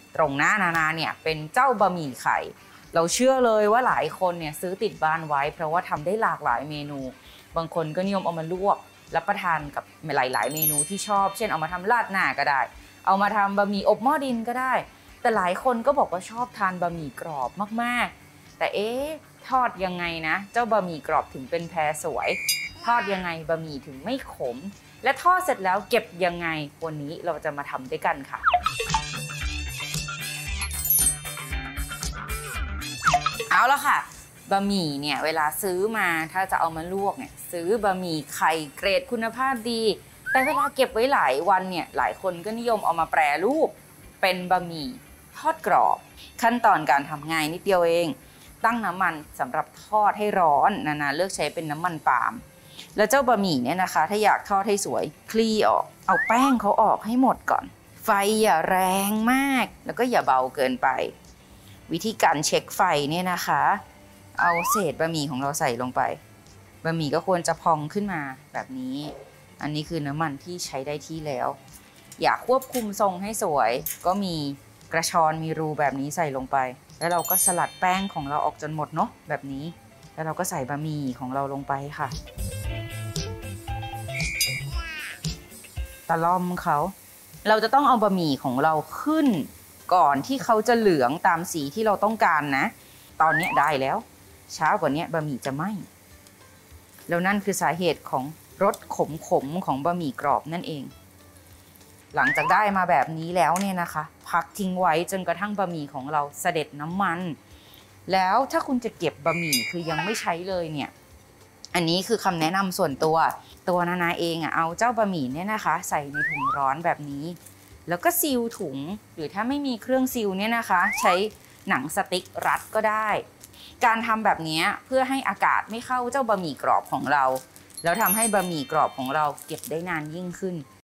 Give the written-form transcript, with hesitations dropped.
ตรงหน้านานาเนี่ยเป็นเจ้าบะหมี่ไข่เราเชื่อเลยว่าหลายคนเนี่ยซื้อติดบ้านไว้เพราะว่าทำได้หลากหลายเมนูบางคนก็นิยมเอามาลวกรับประทานกับหลายๆเมนูที่ชอบเช่นเอามาทำราดหน้าก็ได้เอามาทำบะหมี่อบหม้อดินก็ได้แต่หลายคนก็บอกว่าชอบทานบะหมี่กรอบมากๆแต่ทอดยังไงนะเจ้าบะหมี่กรอบถึงเป็นแพรสวยทอดยังไงบะหมี่ถึงไม่ขมและทอดเสร็จแล้วเก็บยังไงวันนี้เราจะมาทำด้วยกันค่ะเอาละค่ะบะหมี่เนี่ยเวลาซื้อมาถ้าจะเอามาลวกเนี่ยซื้อบะหมี่ไข่เกรดคุณภาพดีแต่เวลาเก็บไว้หลายวันเนี่ยหลายคนก็นิยมเอามาแปรรูปเป็นบะหมี่ทอดกรอบขั้นตอนการทำง่ายนิดเดียวเองตั้งน้ำมันสำหรับทอดให้ร้อนนาเลือกใช้เป็นน้ำมันปาล์มแล้วเจ้าบะหมี่เนี่ยนะคะถ้าอยากทอดให้สวยคลี่ออกเอาแป้งเขาออกให้หมดก่อนไฟอย่าแรงมากแล้วก็อย่าเบาเกินไปวิธีการเช็คไฟเนี่ยนะคะเอาเศษบะหมี่ของเราใส่ลงไปบะหมี่ก็ควรจะพองขึ้นมาแบบนี้อันนี้คือน้ำมันที่ใช้ได้ที่แล้วอยากควบคุมทรงให้สวยก็มีกระชอนมีรูแบบนี้ใส่ลงไปแล้วเราก็สลัดแป้งของเราออกจนหมดเนาะแบบนี้แล้วเราก็ใส่บะหมี่ของเราลงไปค่ะตะล่อมเขาเราจะต้องเอาบะหมี่ของเราขึ้นก่อนที่เขาจะเหลืองตามสีที่เราต้องการนะตอนนี้ได้แล้วช้ากว่านี้บะหมี่จะไหม้แล้วนั่นคือสาเหตุของรสขมของบะหมี่กรอบนั่นเองหลังจากได้มาแบบนี้แล้วเนี่ยนะคะพักทิ้งไว้จนกระทั่งบะหมี่ของเราเสด็จน้ำมันแล้วถ้าคุณจะเก็บบะหมี่คือยังไม่ใช้เลยเนี่ยอันนี้คือคำแนะนำส่วนตัวนานาเองเอาเจ้าบะหมี่เนี่ยนะคะใส่ในถุงร้อนแบบนี้แล้วก็ซีลถุงหรือถ้าไม่มีเครื่องซีลเนี่ยนะคะใช้หนังสติ๊กรัดก็ได้การทำแบบนี้เพื่อให้อากาศไม่เข้าเจ้าบะหมี่กรอบของเราแล้วทำให้บะหมี่กรอบของเราเก็บได้นานยิ่งขึ้น